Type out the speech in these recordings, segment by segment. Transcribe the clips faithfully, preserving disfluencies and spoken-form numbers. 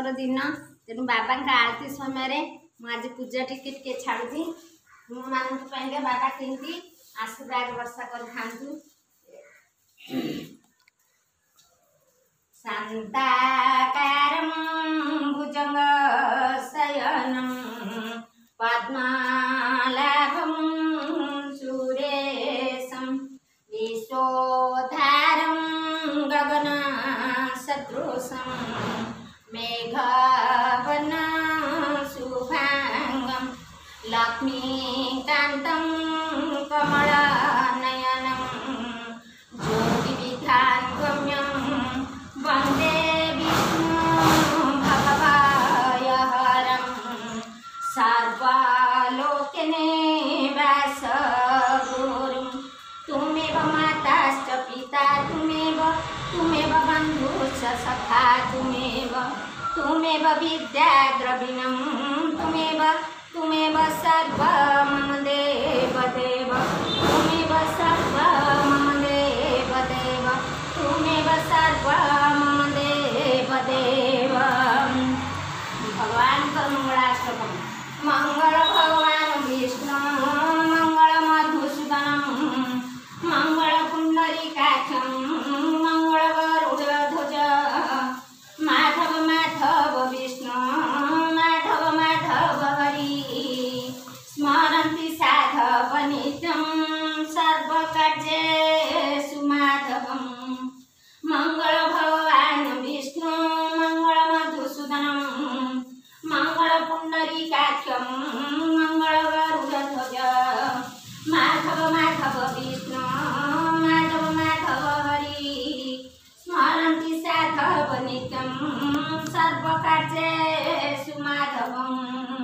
मंगलवार दिन तेणु बाबा का आरती समय मुझे पूजा टिके टिके छाड़ी मुझे बाबा केमती आशीर्वाद वर्षा कर शांताकारं भुजंग शयनं पद्मनाभं सुरेशं विश्वोद्धारं गगन सदृशं मेघवर्णं शुभांगं लक्ष्मीकान्तं कमलनयनं ज्योतिविधानगम्यं वन्दे विष्णुं भवभयहरं सर्वलोकनिवासगुरुं तुमेव माताश्च पिता तुमेव तुमेव बन्धुश्च सखा तुमेव तुमेव विद्या द्रविणं तुमेव तुमेव सर्वं मम देव देव तुमेव सर्वं मम देव देव तुमेव सर्वं मम देव देव। भगवान का मंगलाष्टकम। मंगल भगवान विष्णु मंगल मधुसूदन मंगल पुंडरीकाक्षं मंगल गरुड़ध्वज माधव माधव विष्णु माधव माधव हरि स्मरन्ति साधव नित्यं सर्वकार्येषु माधवं। मंगल भगवान विष्णु मंगल मधुसूदन मंगल पुंडरीकाक्षं मंगल गरुड़ध्वज माधव माधव विष्णु माधव माधव हरि स्मरन्ति साधव नित्यं सर्वकार्येषु माधवम्।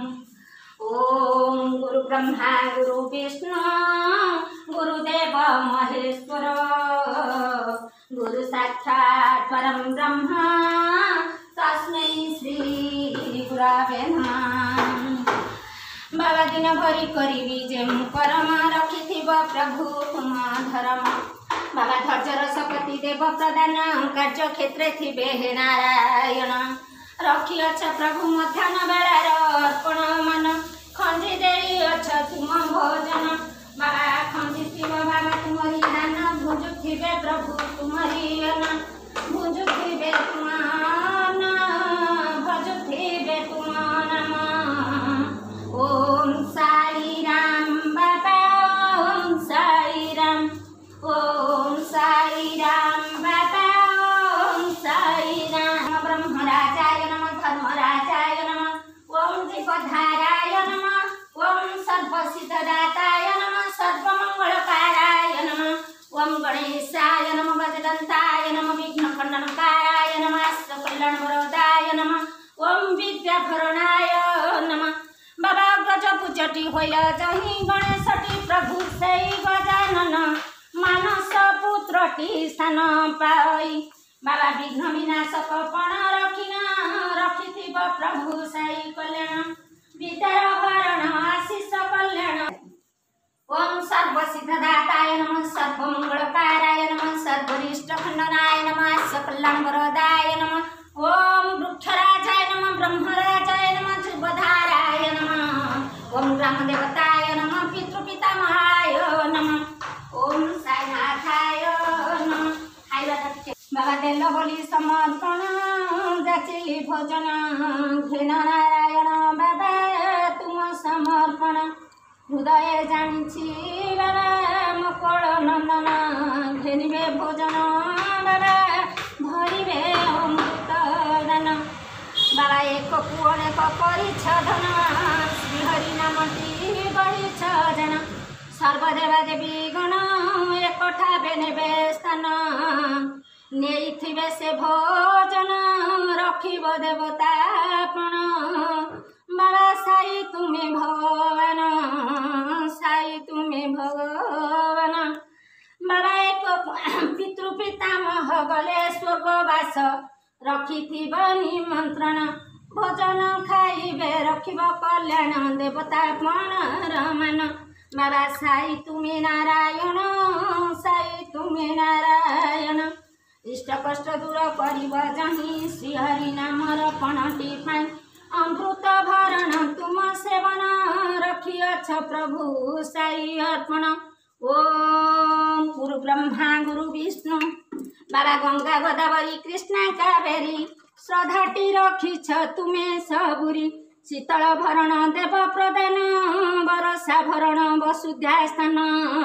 ओम गुरु ब्रह्मा गुरु विष्णु गुरुदेव महेश्वर गुरु साक्षात् परं ब्रह्म तस्मै श्री गुरवे नमः। बाबा दिन भरी करी जे करम रखिथिब प्रभु तुम धर्म बाबा धैर्यर शपति देव प्रदान कार्य क्षेत्रे थिबे हे नारायण रखी अछ प्रभु मध्याह्न बेलार अर्पण मन खंडी दे अछ तुम भोजन बाबा खंडी थिब बाबा तुमरी दान भुजुथिबे प्रभु तुमरी अन्न भुजुथिबे तुम अन्न भजुथिबे तुम नाम। ओम साई राम बाबा ओम साई राम ओम साई राम बाबा ओम साई राम। ब्रह्मराजाय नमः धर्मराजाय नमः ओम दीपधाराय नमः ओम सर्वसिद्धदाताय नमः सर्वमंगलकाराय नमः ओम गणेशाय नमः गजदंताय नमः विघ्नखंडनकाराय नमः सकलवरदाय नमः ओम विद्याभरणाय नमः। बाबा गज पूजटी होइल जहि गणेशटी प्रभु से गजानन मानस पुत्रटी स्थान पाई बाबा विघ्न विनाशक पण रखिना रखिथिब प्रभु साई कल्याण विद्यार हरण आशीष कल्याण। ओम सर्वसिद्धदाताय नमः सर्वमंगलकाराय नमः सर्वरिष्ट खंडनाय नमः सकलवरदाय नमः ओम वृक्षराजाय नमः ब्रह्मराजाय नमः जीवधाराय नमः ओम ग्रामदेवताय नमः पितृपितामहाय नमः ओम साईनाथाय नमः। बाबा देल बोली समर्पण जाचिली भोजन घृण नारायण बाबा तुम समर्पण हृदय जानी बाबा मकड़ नंदन घेनिबे भोजन बाबा धरिबे अमृत दान बाबा एक पुअण एक परिच्छदन श्रीहरि नामटी गढ़िछ जन सर्वदेवा देवी गण एकठा बेनेबे स्थान नेइथिबे से भोजन रखिब देवतापण बाबा साई तुमे भगवान साई तुमे भगवान बाबा एक पितृपितामह गले स्वर्गवास रखिथिब निमंत्रण भोजन खाइबे रखिब कल्याण देवतापण रमान बाबा साई तुमे नारायण साई तुमे नारायण इष्ट कष्ट दूर करिब जाहि श्रीहरि नामर पणटी फाइन अमृत भरण तुम सेवन रखिअछ प्रभु साई अर्पण ओम गुरु ब्रह्मा गुरु विष्णु बाबा गंगा गोदावरी कृष्णा कावेरी श्रद्धाटी रखिछ तुमे सबुरी शीतल भरण देव प्रदान बरसा भरण वसुध्या स्थान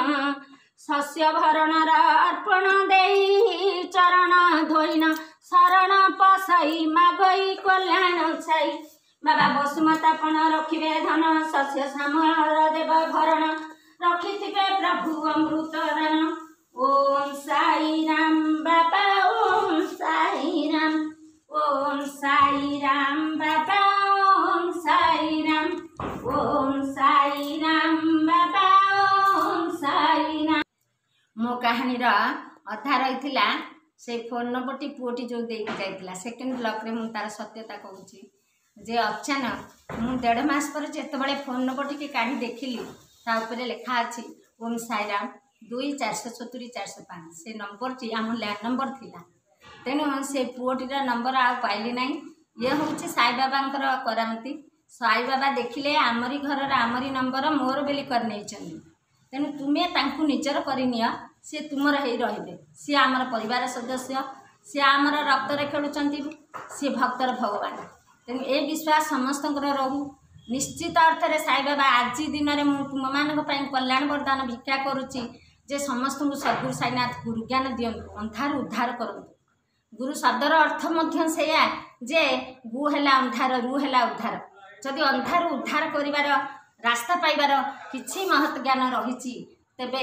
शस्य भरणर अर्पण देई चरण धोइन शरण पसई मागई कल्याण छाई बाबा वसुमतापण रखिबे धन शस्य श्यामल देव भरण रखिथिबे प्रभु अमृत दान ओम साई राम बाबा ओम साई राम ओम साई राम बाबा ओम साई राम ओम साई राम बाबा ओम साई राम मो कहानी अधा रही से फोन नंबर टी पुओटी जो देकी जाइतिला सेकेंड ब्लॉक रे मु तार सत्यता कहूची जे अचानक मु डेढ़ मास पर जेतबेले फोन नंबर टी काढ़ी देखिली ता ऊपर लिखा अछि ओम साई राम दुई चार सौ सतुरी चार सौ पाँच से नंबर टी आम लैंड नंबर थिला तेणु से पुओटीर नंबर आ पाइली ना ये हूँ साई बाबा करामती साई बाबा देखिले आमरी घर आमरी नंबर मोर बेली कर नहीं तेणु तुम्हें तांकु निजर करनी सी तुमर ही रे सी आमर परिवार सदस्य सी आमर रक्तरे खेलुंट सी भक्तर भगवान तेणु ए विश्वास समस्त रहू निश्चित अर्थ रे साई बाबा आज दिन में मुझे तुम मान कल्याण वरदान भिक्षा करुच्ची जे समस्त को सद्गुरु साईनाथ गुरु ज्ञान दिंतु अंधार उद्धार करूँ गुरु शब्दर अर्थ मध्य सेया जे गु है अंधार रु है उद्धार जदि अंधार उद्धार करिवार रास्ता पाइबार किछि महत् ज्ञान रही तेबे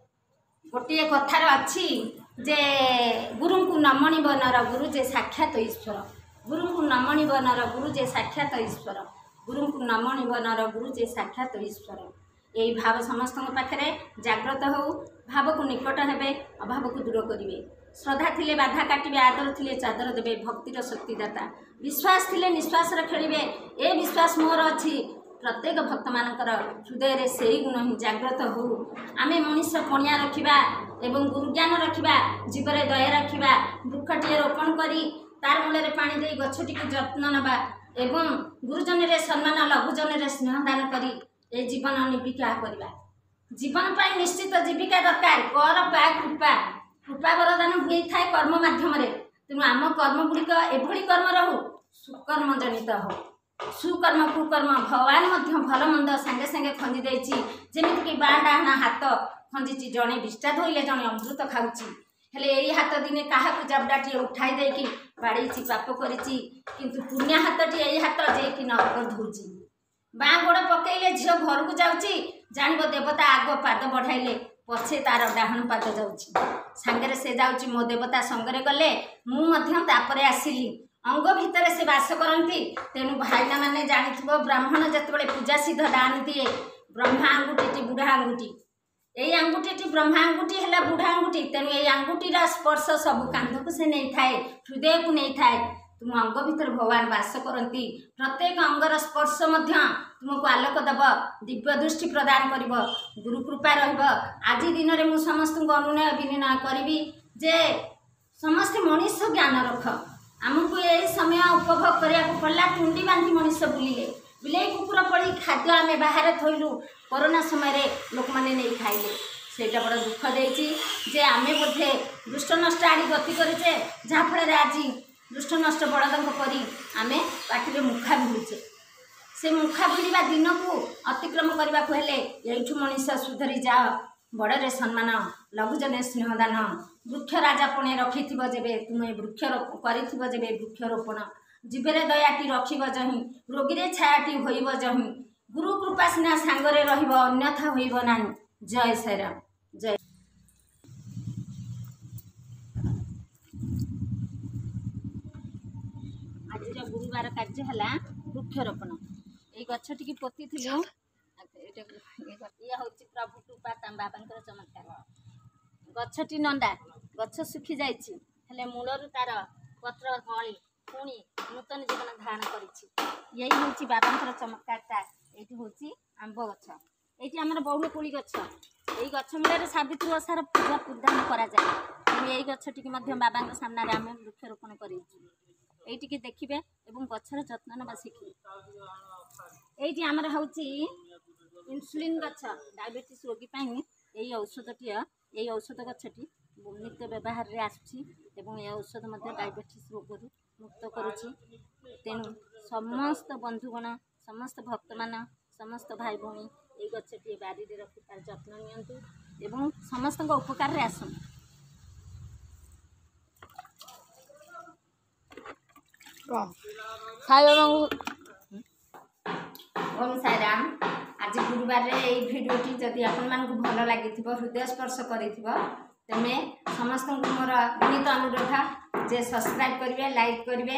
गोटे कथार अच्छी जे गुरु को नमणि बनर गुरु जे साक्षात ईश्वर गुरु को नमणि बनर गुरु जे साक्षात ईश्वर गुरु को नमणि बनर गुरु जे साक्षात ईश्वर यही भाव समस्त पाखे जाग्रत हो भाव को निकट हेबे अभाव को दूर करिवे श्रद्धा थिले बाधा काटिबे आदर थिले चादर देबे भक्तिर शक्तिदाता विश्वास थिले निश्वास खेलिबे ए विश्वास मोर अच्छी प्रत्येक भक्त मानकर हृदय रे से गुण ही जाग्रत हो आमे मनुष्य पणिया रखिबा एवं गुरु ज्ञान रखिबा जीवरे दया रखिबा वृक्षटी रोपण करी तार मूल पानी दे गछटी को जत्न नबा एवं गुरुजन रे सम्मान लघुजन रे स्नेह दान करी ए जीवन निविका करबा जीवन पाई निश्चित जीविका दरकार कर पा कृपा कृपा वरदान हुई थाए कर्म माध्यम तेणु आम कर्म गुड़िक एभली कर्म रहू सुकर्म जनित हो सुकर्म कुकर्म भगवान मध्य भल मंद सांगे सांगे खंजी देछि जेमिति कि बाँ डाहना हाथ खंजी जड़े विष्टा धोइले जड़े अमृत खाऊची हेले एई हाथ दिने काहाकु जबडाटी उठाई देकी बाड़ीची पाप करिछि किंतु पुण्य हाथटी एई हाथ जे कि नरक धोउची बाँ गोड़ पकेइले झियो घर को जाउची जानिबो देवता आग पाद बढ़ाइले पछे तार डाहण पाद जाउची सांगरे से जाउची मो देवता संगरे गले मु मध्य तापरे आसिली अंग भितर से बास करती तेणु भाईना मैंने जानी ब्राह्मण जिते पूजा सिद्ध दान दिए ब्रह्मा आंगुठी बुढ़ा आंगुठी यही आंगुठी ब्रह्मा आंगुठी है बुढ़ा आंगुठी तेणु ये आंगुठीर स्पर्श सब कांध को से नहीं थाए हृदय को नहीं थाए तुम अंग भितर भगवान बास करती प्रत्येक अंगर स्पर्श तुमको आलोक दब दिव्य दृष्टि प्रदान कर गुरु कृपा रज दिन में मुझे समस्त अनुनय विनिमय करी जे समस्त मनुष्य ज्ञान रख आमको यही समय उपभोग करने पड़ा टुंडी बांधी मनुष्य बुलिले बिले कुकुर पड़ी खाद्य आम बाहर थोलु कोरोना समय लोक मैंने नहीं खाइले सेटा बड़ दुख देती जे आम बोधे दुष्ट नष्ट आड़ी गति करे जहाँफल आज दुष्ट नष्ट बड़द परी आम पार्टी मुखा भिड़ुचे से मुखा भिड़ा दिन को अतिक्रम करने को हेले यू मनुष्य सुधरी जाओ बड़े सम्मान लघुजने स्नेहदान वृक्ष राजा पणे रखि जेबे तुम्हें वृक्ष करिथिबो जेबे वृक्षरोपण जीवरे दयाटी रखिब जही रोगी रे छायाटी होइब जही गुरु कृपा सिना सांगरे रहिब अन्यथा होइब नाही। जय श्री राम। जय आज गुरुवार कार्य है वृक्षरोपण ये गछटी की पोती थिलु ये हूँ प्रभु कृपा ताम बाबा चमत्कार गछटी नंदा गछ सुखी जाइए मूलर तार पत्र कली पुणी नूतन जीवन धारण कर यही हूँ बाबा चमत्कारटा ये हूँ आंब गछ ये आमर बहुल कोड़ी गछ यही गछ मूल सावित्री ओषार पूजा प्रदान करा यही गछटी बाबा सामने आम वृक्षरोपण कर देखिए और गछर जत्न नवा शिखिए। ये आमर हूँ इन्सुलिन गछ डायबिटीज रोगी यही औषधटी यही औषध गछटी नित्य व्यवहार में आसुच्छी औषध डायबिटीज रोग मुक्त करुच्ची। तेणु समस्त बंधुगण समस्त भक्त मान समस्त भाई भौणी ये गछटी बारी रखी तार जत्न नियंतु एवं समस्त उपकार रे आसनु। साई बाबा ओम साई राम। आज गुरुवार रे ये भिडियोटी जदि आपण मानकु भल लागि हृदय स्पर्श करिथिबो तेमे समस्त मोर विनीत अनुरोध जे सब्सक्राइब करिवे लाइक करिवे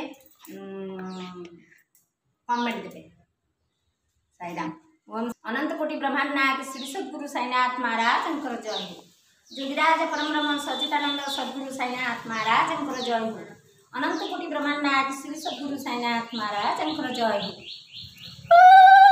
कमेंट देवे। साई राम। ओम अनंत कोटि ब्रह्मांड नायक श्री सद्गुरु साईनाथ महाराज जय हो। जोगिराज परम ब्रह्म सच्चिदानंद सद्गुरु साईनाथ महाराज जय हो। अनंत कोटि ब्रह्मांड नायक श्री सद्गुरु साईनाथ महाराज जय हो।